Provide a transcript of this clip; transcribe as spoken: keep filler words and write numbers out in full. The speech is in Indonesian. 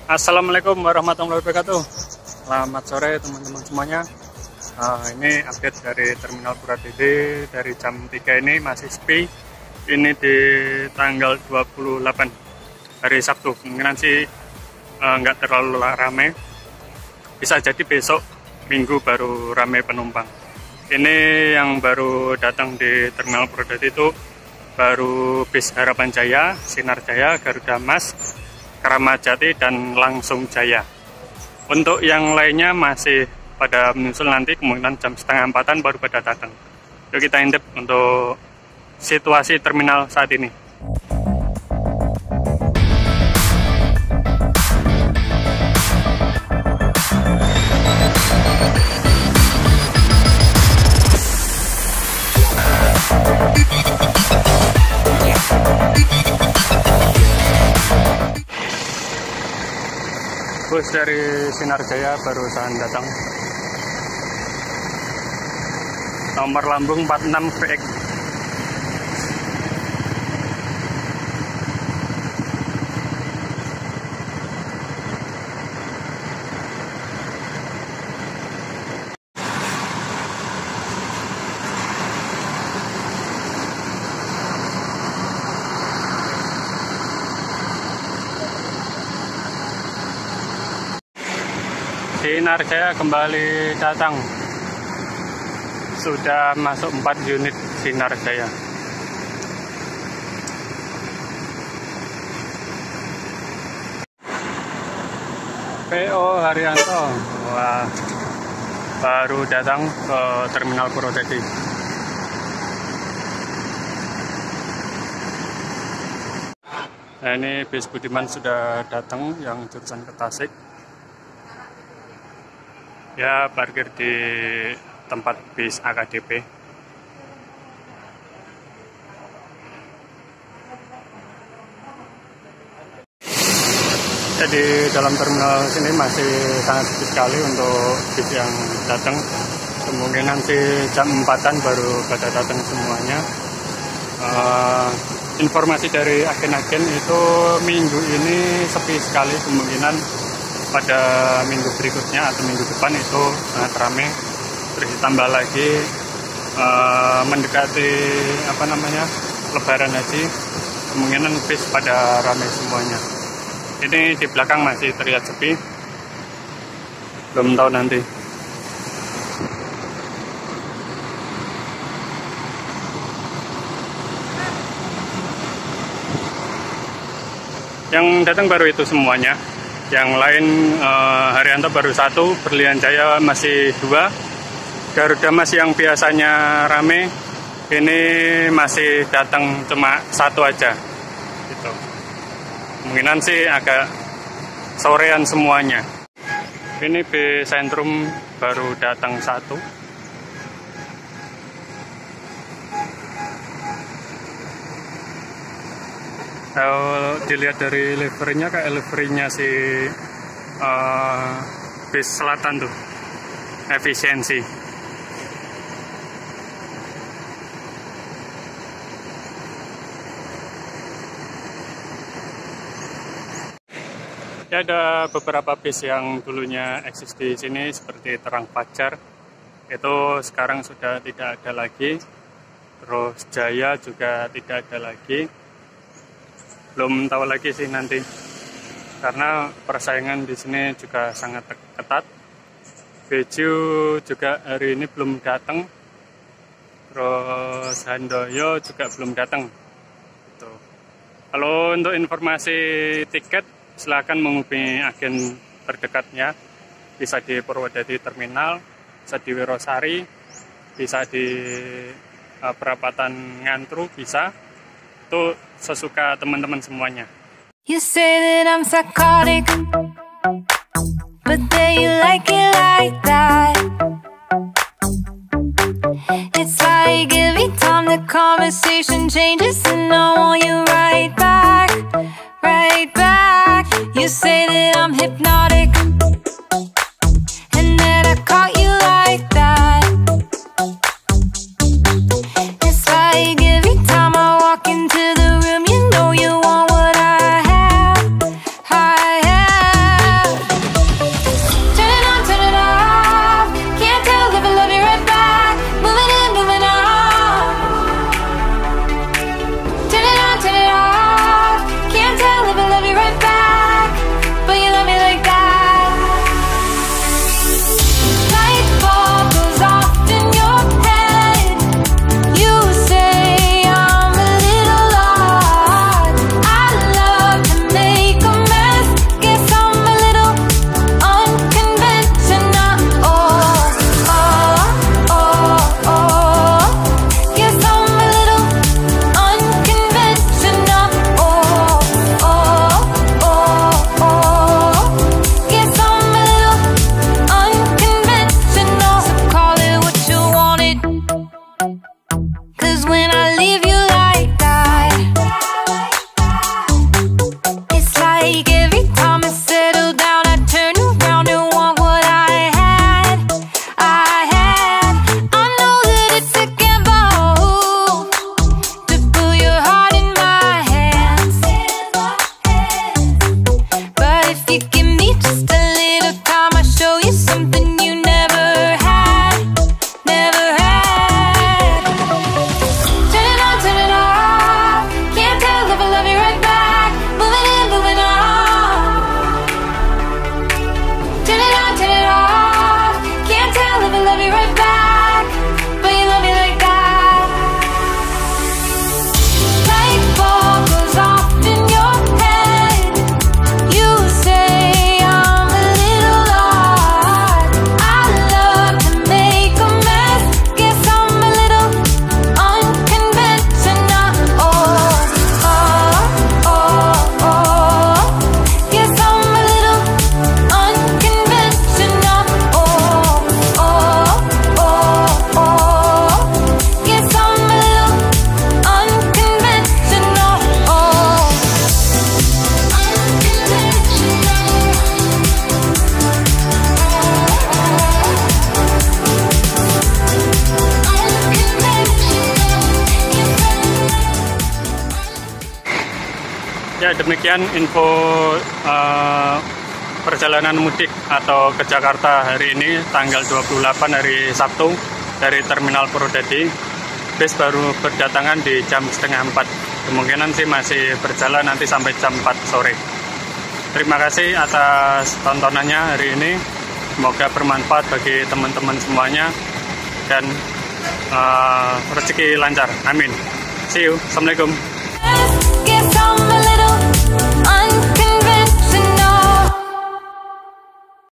Assalamualaikum warahmatullahi wabarakatuh. Selamat sore teman-teman semuanya. uh, Ini update dari Terminal Purwodadi. Dari jam tiga ini masih sepi. Ini di tanggal dua puluh delapan hari Sabtu. Kemungkinan sih uh, nggak terlalu ramai. Bisa jadi besok Minggu baru ramai penumpang. Ini yang baru datang di Terminal Purwodadi itu baru bis Harapan Jaya, Sinar Jaya, Garuda Mas, Kramat Jati, dan Langsung Jaya. Untuk yang lainnya masih pada menyusul, nanti kemungkinan jam setengah empatan baru pada datang. Yuk kita intip untuk situasi terminal saat ini. Bus dari Sinar Jaya barusan datang. Nomor lambung empat enam V X. Sinar Jaya kembali datang. Sudah masuk empat unit Sinar Jaya. P O Haryanto, wah, baru datang ke Terminal Purwodadi. Nah, ini bis Budiman sudah datang yang jurusan ke Tasik. Ya, parkir di tempat bis A K D P. Jadi dalam terminal sini masih sangat sepi sekali untuk bis yang datang. Kemungkinan sih jam empatan baru pada datang semuanya. Uh, informasi dari agen-agen itu minggu ini sepi sekali, kemungkinan pada minggu berikutnya atau minggu depan itu sangat ramai. Terus ditambah lagi uh, mendekati apa namanya Lebaran Haji, kemungkinan bis pada ramai semuanya. Ini di belakang masih terlihat sepi, belum tahu nanti. Yang datang baru itu semuanya. Yang lain uh, Haryanto baru satu, Berlian Jaya masih dua, Garuda Mas yang biasanya rame ini masih datang cuma satu aja. Gitu. Kemungkinan sih agak sorean semuanya. Ini B Sentrum baru datang satu. Kalau dilihat dari liverynya, kayak liverynya si uh, bis selatan tuh, efisiensi. Ya, ada beberapa bis yang dulunya eksis di sini seperti Terang Fajar, itu sekarang sudah tidak ada lagi. Terus Jaya juga tidak ada lagi. Belum tahu lagi sih nanti, karena persaingan di sini juga sangat ketat. Beju juga hari ini belum datang, terus Handoyo juga belum datang. Gitu. Kalau untuk informasi tiket, silakan menghubungi agen terdekatnya. Bisa di Purwodadi Terminal, bisa di Wirosari, bisa di uh, Perapatan Ngantru, bisa. Itu sesuka teman-teman semuanya. You say that I'm psychotic, but then you like it like that. It's like every time the conversation changes, and I want you right back, right back. You say that I'm hypnotic, and that I caught you like that. It's like every time I walk into the room, you know you want what I have, I have. Ya, demikian info uh, perjalanan mudik atau ke Jakarta hari ini tanggal dua puluh delapan hari Sabtu dari Terminal Purwodadi. Bis baru berdatangan di jam setengah empat. Kemungkinan sih masih berjalan nanti sampai jam empat sore. Terima kasih atas tontonannya hari ini. Semoga bermanfaat bagi teman-teman semuanya dan uh, rezeki lancar. Amin. See you. Assalamualaikum.